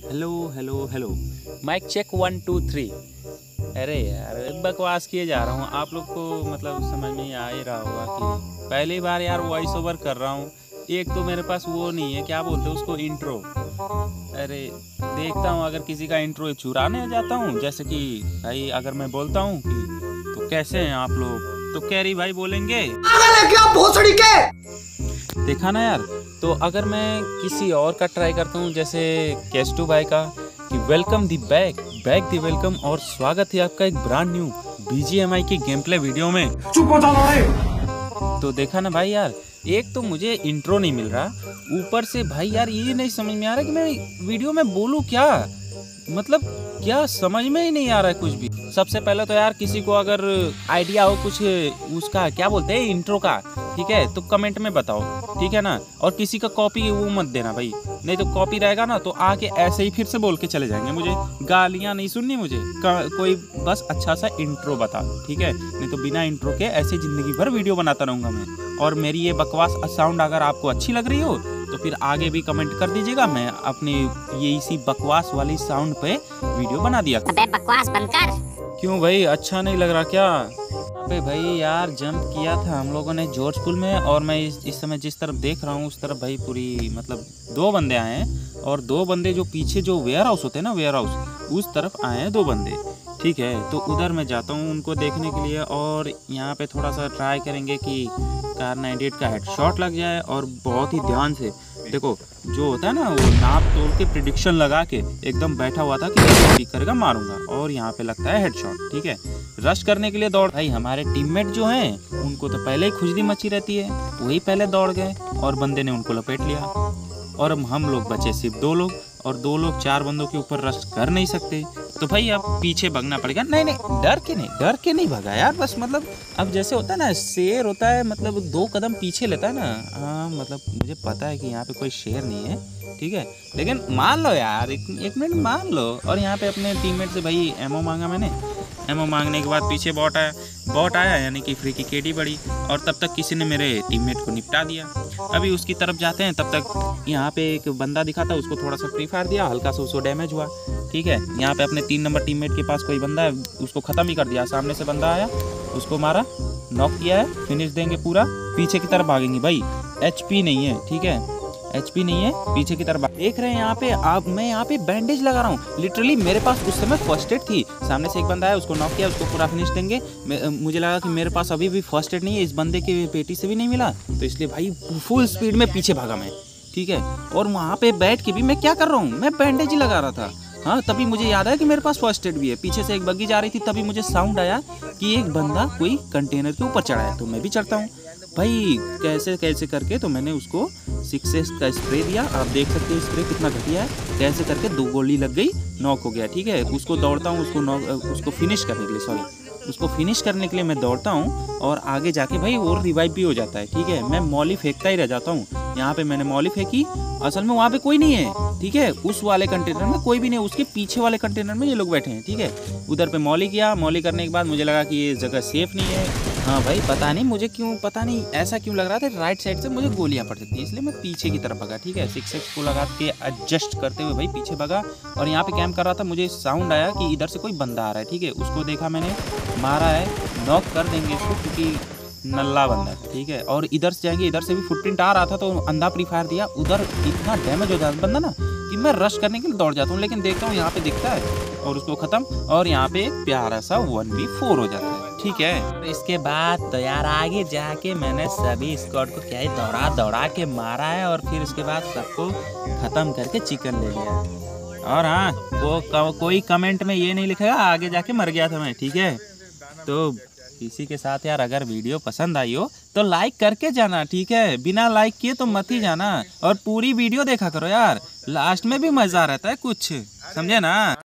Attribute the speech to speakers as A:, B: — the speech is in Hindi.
A: Hello hello hello, mic check 1 2 3। अरे यार बकवास किए जा रहा हूँ, आप लोग को मतलब समझ में आ ही रहा होगा कि पहली बार यार वॉइस ओवर कर रहा हूँ। एक तो मेरे पास वो नहीं है, क्या बोलते हैं उसको, इंट्रो। अरे देखता हूँ अगर किसी का इंट्रो चुराने जाता हूँ, जैसे कि भाई अगर मैं बोलता हूँ कि तो कैसे हैं आप लोग, तो कैरी भाई बोलेंगे क्या भोसड़ी के। देखा ना यार। तो अगर मैं किसी और का ट्राई करता हूँ, जैसे केस्टू भाई का, कि welcome the back the welcome और स्वागत है आपका एक ब्रांड न्यू BGMI की गेम प्ले वीडियो में। चुप हो जाओ। तो देखा ना भाई यार, एक तो मुझे इंट्रो नहीं मिल रहा, ऊपर से भाई यार ये नहीं समझ में आ रहा कि मैं वीडियो में बोलूँ क्या, मतलब क्या समझ में ही नहीं आ रहा है कुछ भी। सबसे पहले तो यार किसी को अगर आइडिया हो कुछ उसका, क्या बोलते हैं, इंट्रो का, ठीक है, तो कमेंट में बताओ, ठीक है ना। और किसी का कॉपी वो मत देना भाई, नहीं तो कॉपी रहेगा ना तो आके ऐसे ही फिर से बोल के चले जाएंगे, मुझे गालियां नहीं सुननी मुझे। कोई बस अच्छा सा इंट्रो बता, ठीक है, नहीं तो बिना इंट्रो के ऐसे जिंदगी भर वीडियो बनाता रहूंगा मैं। और मेरी ये बकवास साउंड अगर आपको अच्छी लग रही हो तो फिर आगे भी कमेंट कर दीजिएगा, मैं अपने ये इसी बकवास वाली साउंड पे वीडियो बना दिया।
B: अबे बकवास बंद कर।
A: क्यों भाई, अच्छा नहीं लग रहा क्या? अबे भाई यार जंप किया था हम लोगों ने जॉर्ज पुल में, और मैं इस समय जिस तरफ देख रहा हूँ उस तरफ भाई पूरी मतलब 2 बंदे आए हैं, और 2 बंदे जो पीछे जो वेयर हाउस होते हैं ना, वेयर हाउस उस तरफ आए हैं 2 बंदे, ठीक है। तो उधर मैं जाता हूँ उनको देखने के लिए, और यहाँ पे थोड़ा सा ट्राई करेंगे कि कार 98 का हेडशॉट लग जाए। और बहुत ही ध्यान से देखो, जो होता है ना वो नाप तोल के प्रिडिक्शन लगा के एकदम बैठा हुआ था कि ठीक करेगा मारूंगा, और यहाँ पे लगता है हेडशॉट, ठीक है। रश करने के लिए दौड़ भाई, हमारे टीममेट जो हैं उनको तो पहले ही खुजली मची रहती है, वही पहले दौड़ गए और बंदे ने उनको लपेट लिया, और हम लोग बचे सिर्फ 2 लोग, और 2 लोग 4 बंदों के ऊपर रश कर नहीं सकते, तो भाई अब पीछे भागना पड़ेगा। नहीं डर के नहीं भागा यार, बस मतलब अब जैसे होता है ना शेर होता है, मतलब 2 कदम पीछे लेता है ना। हाँ मतलब मुझे पता है कि यहाँ पे कोई शेर नहीं है, ठीक है, लेकिन मान लो यार, एक मिनट मान लो। और यहाँ पे अपने टीममेट से भाई एमओ मांगा मैंने, एमओ मांगने के बाद पीछे बॉट आया यानी कि फ्री की केडी बढ़ी, और तब तक किसी ने मेरे टीममेट को निपटा दिया। अभी उसकी तरफ जाते हैं, तब तक यहाँ पे एक बंदा दिखा था, उसको थोड़ा सा फ्री फायर दिया, हल्का सा उसको डैमेज हुआ, ठीक है। यहाँ पे अपने 3 नंबर टीममेट के पास कोई बंदा है, उसको ख़त्म ही कर दिया। सामने से बंदा आया, उसको मारा, नॉक किया है, फिनिश देंगे पूरा। पीछे की तरफ भागेंगे भाई, HP नहीं है, ठीक है, HP नहीं है, पीछे की तरफ देख रहे हैं। यहाँ पे आप, मैं यहाँ पे बैंडेज लगा रहा हूँ, लिटरली मेरे पास उस समय फर्स्ट एड थी। सामने से एक बंदा है, उसको नॉक किया, उसको पूरा फिनिश देंगे। मुझे लगा कि मेरे पास अभी भी फर्स्ट एड नहीं है, इस बंदे के पेटी से भी नहीं मिला, तो इसलिए भाई फुल स्पीड में पीछे भागा मैं, ठीक है। और वहाँ पे बैठ के भी मैं क्या कर रहा हूँ, मैं बैंडेज ही लगा रहा था। हाँ, तभी मुझे याद आया कि मेरे पास फर्स्ट एड भी है। पीछे से एक बग्गी जा रही थी, तभी मुझे साउंड आया कि एक बंदा कोई कंटेनर के ऊपर चढ़ा है, तो मैं भी चढ़ता हूँ भाई, कैसे करके। तो मैंने उसको 6S का स्प्रे दिया, आप देख सकते हैं स्प्रे कितना घटिया है, कैसे करके 2 गोली लग गई, नॉक हो गया, ठीक है। उसको दौड़ता हूँ, उसको फिनिश करने के लिए, उसको फिनिश करने के लिए मैं दौड़ता हूँ, और आगे जाके भाई वो रिवाइव भी हो जाता है, ठीक है। मैं मॉली फेंकता ही रह जाता हूँ। यहाँ पे मैंने मॉली फेंकी, असल में वहाँ पे कोई नहीं है, ठीक है, उस वाले कंटेनर में कोई भी नहीं, उसके पीछे वाले कंटेनर में ये लोग बैठे हैं, ठीक है। उधर पे मॉली किया, मॉली करने के बाद मुझे लगा कि ये जगह सेफ नहीं है। हाँ भाई पता नहीं मुझे क्यों, पता नहीं ऐसा क्यों लग रहा था, राइट साइड से मुझे गोलियां पड़ सकती है, इसलिए मैं पीछे की तरफ भगा, ठीक है। 6X को लगा के एडजस्ट करते हुए भाई पीछे भगा, और यहाँ पे कैंप कर रहा था। मुझे साउंड आया कि इधर से कोई बंदा आ रहा है, ठीक है, उसको देखा मैंने, मारा है, नॉक कर देंगे इसको क्योंकि नल्ला बंदा है, ठीक है। और इधर से जाएंगे, इधर से भी फुटप्रिंट आ रहा था तो अंधा प्री फायर दिया, उधर इतना डैमेज हो जाता बंदा ना कि मैं रश करने के लिए दौड़ जाता हूँ, लेकिन देखता हूँ यहाँ पे दिखता है और उसको खत्म, और यहाँ पे एक प्यारा सा 1v4 हो जाता है, ठीक है। इसके बाद तो यार आगे जाके मैंने सभी स्क्वाड को क्या ही दौड़ा के मारा है, और फिर उसके बाद सबको खत्म करके चिकन ले लिया। और हाँ, वो कोई कमेंट में ये नहीं लिखेगा आगे जाके मर गया था मैं, ठीक है। तो इसी के साथ यार अगर वीडियो पसंद आई हो तो लाइक करके जाना, ठीक है, बिना लाइक किए तो मत ही जाना, और पूरी वीडियो देखा करो यार, लास्ट में भी मजा रहता है कुछ, समझे ना।